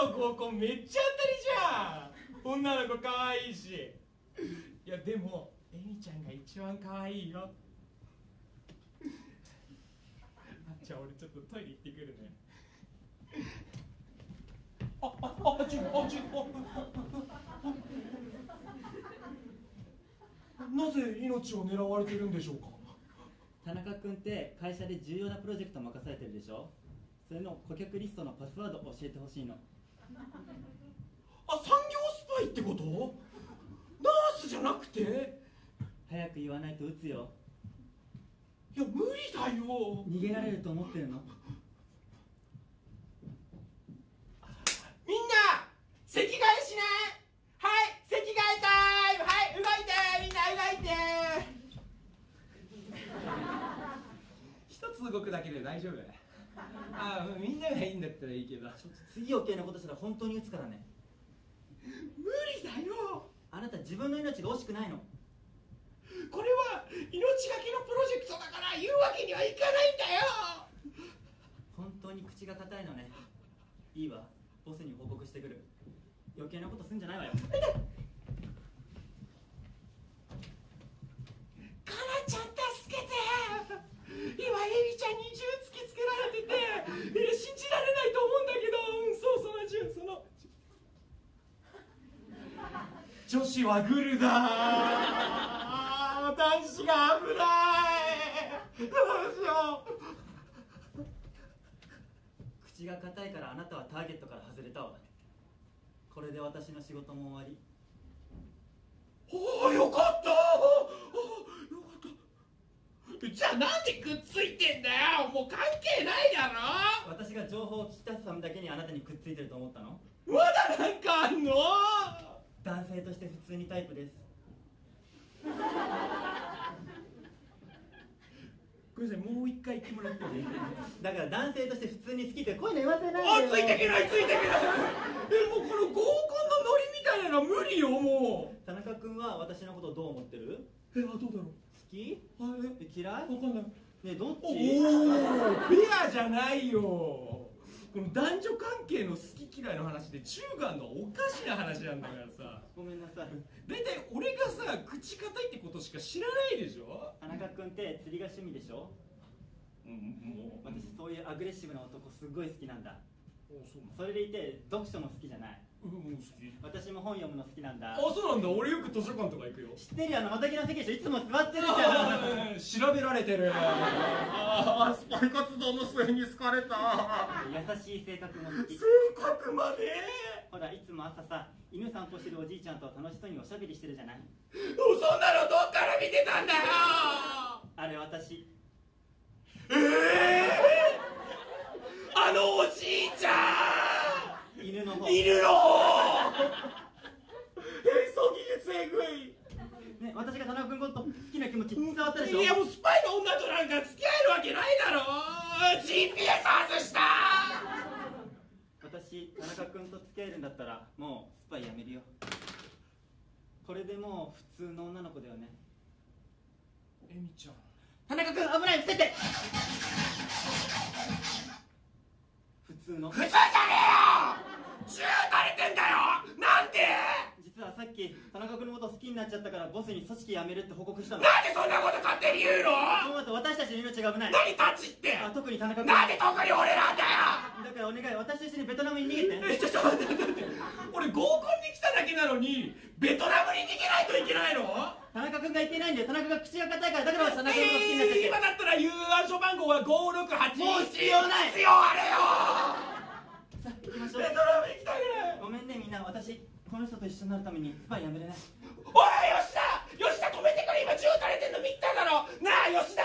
の合コンめっちゃ当たりじゃん。女の子可愛いし。いやでもエミちゃんが一番可愛いよ。じゃあ俺ちょっとトイレ行ってくるね。なぜ命を狙われているんでしょうか。 田中君って会社で重要なプロジェクト任されてるでしょ。それの顧客リストのパスワードを教えてほしいの。 産業スパイってこと？ナースじゃなくて？ 早く言わないと撃つよ。 いや無理だよ。 逃げられると思ってるの？ みんな席替えしない？はい、席替えタイム。はい、動いて、みんな動いて。一つ動くだけで大丈夫？みんながいいんだったらいいけど。 次余計なことしたら本当に撃つからね。 無理だよ。 あなた自分の命が惜しくないの？ これは命がけのプロジェクトだから言うわけにはいかないんだよ。 本当に口が硬いのね。いいわ、ボスに報告してくる。余計なことすんじゃないわよ。 かなちゃん助けて。今エリちゃんに銃突きつけられてて、信じられないと思うんだけど、その銃、女子はグルだ。男子が危ない。どうしよう。 口が硬いからあなたはターゲットから外れたわ。これで私の仕事も終わり。 おお、よかった。よかった。じゃあなんでくっついてんだよ。もう関係ないだろ。 私が情報を聞き出すためだけにあなたにくっついてると思ったの？ まだなんかあんの？ 男性として普通にタイプです。 ごめんなさい、もう一回言ってもらってもいい？ だから男性として普通に好きってこういうの言わせないでよ。 ついてけない、ついてけない。もうこの合コンのノリみたいなのは無理よ、もう。 田中君は私のことどう思ってる？ どうだろう。 好き？嫌い？ わかんない。 ねえ、どっち？ おお、フェアじゃないよ。この男女関係の好き嫌いの話で中眼のおかしな話なんだからさ。 ごめんなさい。 だいたい俺がさ、口固いってことしか知らないでしょ。 田中君って釣りが趣味でしょ。 もう私そういうアグレッシブな男すごい好きなんだ。 そうそれでいて読書も好きじゃない。 好き。 私も本読むの好きなんだ。 そうなんだ。俺よく図書館とか行くよ。 知ってるよ、またぎの席でしょ。いつも座ってるじゃん。 調べられてる。スパイ活動の末に好かれた。 優しい性格も好き。 性格まで？ ほら、いつも朝さ、犬散歩してるおじいちゃんと楽しそうにおしゃべりしてるじゃない。 そんなのどっから見てたんだよ。 あれ私。 あのおじいちゃん。 犬の方。 そぎ術えぐい。 ね、私が田中君のこと好きな気持ち伝わったでしょ。 いやもうスパイの女となんか付き合えるわけないだろ。GPS 外した。 私、田中君と付き合えるんだったらもうスパイやめるよ。これでもう普通の女の子だよね。 エミちゃん。 田中君危ない、伏せて。普通の。 普通じゃねえよ。銃撃たれてんだよ。なんで？ 実はさっき田中君のこと好きになっちゃったからボスに組織辞めるって報告したの。 なんでそんなこと勝手に言うの？ そうだと私たちの命が危ない。 何タッチって？ 特に田中君。 なんで特に俺なんだよ。 だからお願い、私と一緒にベトナムに逃げて。 ちょっと待って。俺合コンに来ただけなのにベトナムに逃げないといけないの？ 田中君がいけないんだよ。田中が口が硬いから。だから田中君が好きになっちゃって。 今だったら U 暗証番号は568。 もう必要ない。 必要あれよ。 さあ行きましょう。 ベトナムに行きたくない。 ごめんねみんな、私この人と一緒になるためにスパイやめれない。 おい吉田止めてくれ。今銃撃たれてんの見ただろ。なあ吉田。